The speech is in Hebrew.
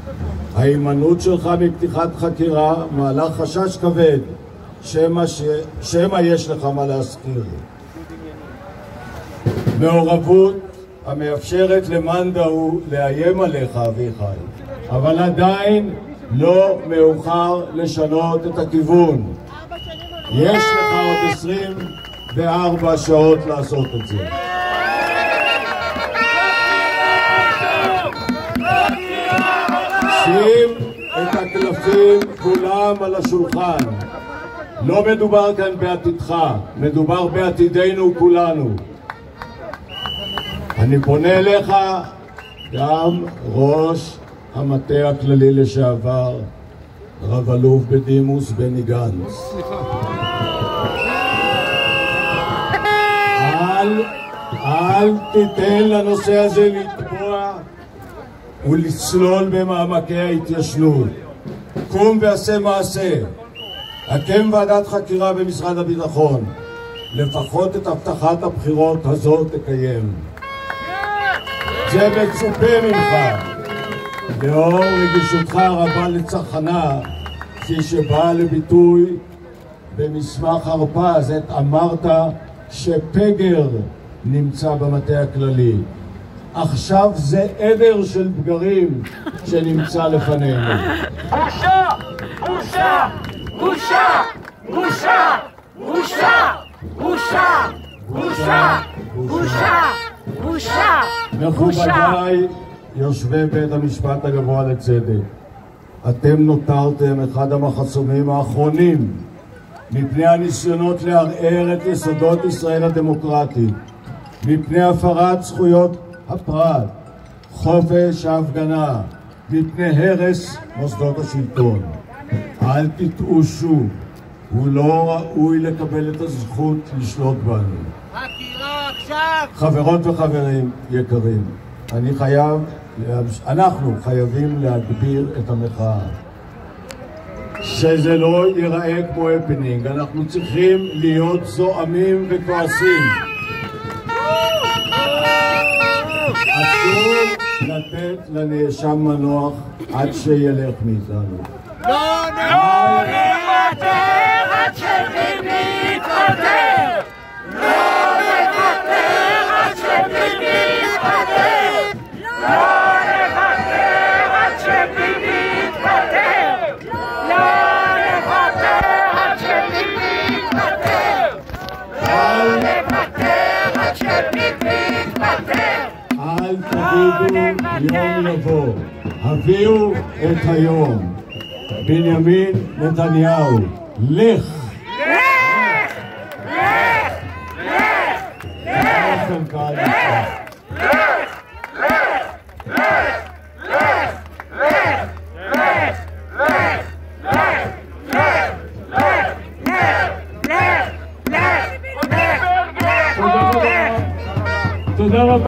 ההימנעות שלך מפתיחת חקירה מעלה חשש כבד שמא יש לך מה להזכיר. מעורבות המאפשרת למאן דהוא לאיים עליך אביחי, אבל עדיין לא מאוחר לשנות את הכיוון. יש לך עוד 24 שעות לעשות את זה. שים את הקלפים כולם על השולחן. לא מדובר כאן בעתידך, מדובר בעתידנו כולנו. אני פונה אליך, גם ראש המטה הכללי לשעבר, רב אלוף בדימוס בני גנץ. אל תיתן לנושא הזה לתבוע ולצלול במעמקי ההתיישנות. קום ועשה מעשה. הקם ועדת חקירה במשרד הביטחון. לפחות את הבטחת הבחירות הזאת תקיים. זה מצופה ממך. לאור רגישותך הרבה לצרכנה, כפי שבאה לביטוי במסמך הרפז, עת אמרת שפגר נמצא במטה הכללי. עכשיו זה עדר של בגרים שנמצא לפנינו. בושה! בושה! בושה! בושה! בושה! בושה! בושה! בושה! בושה! מכובדיי, יושבי בית המשפט הגבוה לצדק, אתם נותרתם אחד המחסומים האחרונים מפני הניסיונות לערער את יסודות ישראל הדמוקרטית, מפני הפרת זכויות הפרט, חופש ההפגנה, מפני הרס מוסדות השלטון. אל תטעו שוב, הוא לא ראוי לקבל את הזכות לשלוט בנו. חקירה עכשיו! חברות וחברים יקרים, אנחנו חייבים להגביר את המחאה. שזה לא ייראה כמו הפנינג, אנחנו צריכים להיות זועמים וכועסים. אסור לתת לנאשם מנוח עד שילך מאיתנו. לא נוותר עד שביבי יתפטר! לא נוותר עד שביבי יתפטר! לא נוותר עד שביבי יתפטר! לא נוותר עד שביבי יתפטר! לא נוותר עד שביבי יתפטר! אל תגידו יום יבוא, הביאו את היום. בנימין נתניהו, לך! לך! לך! לך! תודה רבה.